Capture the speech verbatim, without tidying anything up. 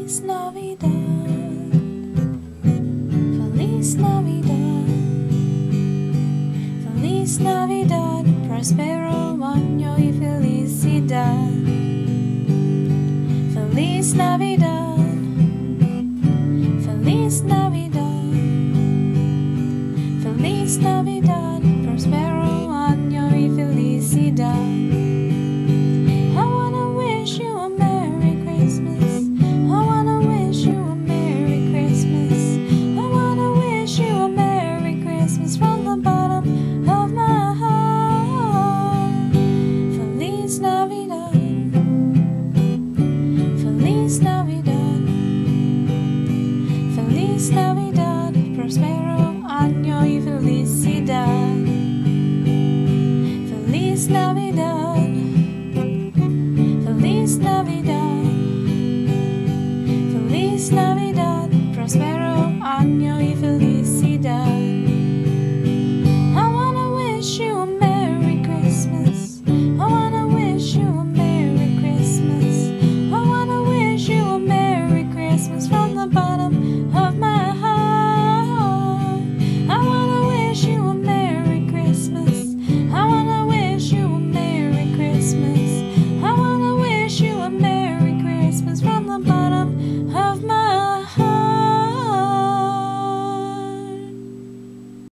Feliz Navidad, Feliz Navidad, Feliz Navidad, prospero año y felicidad. Feliz Navidad, Feliz Navidad, Feliz Navidad, prospero año y felicidad. I wanna wish you a Merry Christmas. I wanna wish you a Merry Christmas. I wanna wish you a Merry Christmas from the bottom of my heart. Feliz Navidad, Feliz Navidad, Feliz Navidad, prospero año y felicidad. Feliz Navidad.